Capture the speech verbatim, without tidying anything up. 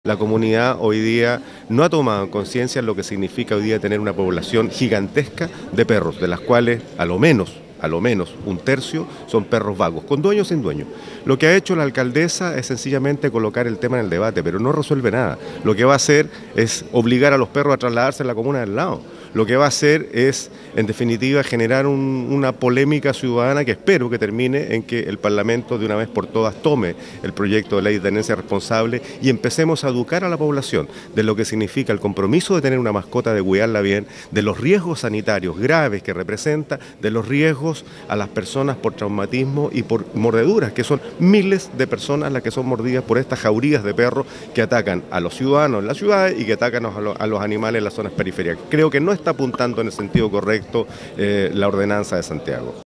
La comunidad hoy día no ha tomado conciencia de lo que significa hoy día tener una población gigantesca de perros, de las cuales a lo menos, a lo menos un tercio son perros vagos, con dueño o sin dueño. Lo que ha hecho la alcaldesa es sencillamente colocar el tema en el debate, pero no resuelve nada. Lo que va a hacer es obligar a los perros a trasladarse a la comuna del lado. Lo que va a hacer es, en definitiva, generar un, una polémica ciudadana que espero que termine en que el Parlamento de una vez por todas tome el proyecto de ley de tenencia responsable y empecemos a educar a la población de lo que significa el compromiso de tener una mascota, de cuidarla bien, de los riesgos sanitarios graves que representa, de los riesgos a las personas por traumatismo y por mordeduras, que son miles de personas las que son mordidas por estas jaurías de perros que atacan a los ciudadanos en las ciudades y que atacan a los, a los animales en las zonas periféricas. Creo que no está apuntando en el sentido correcto eh, la ordenanza de Santiago.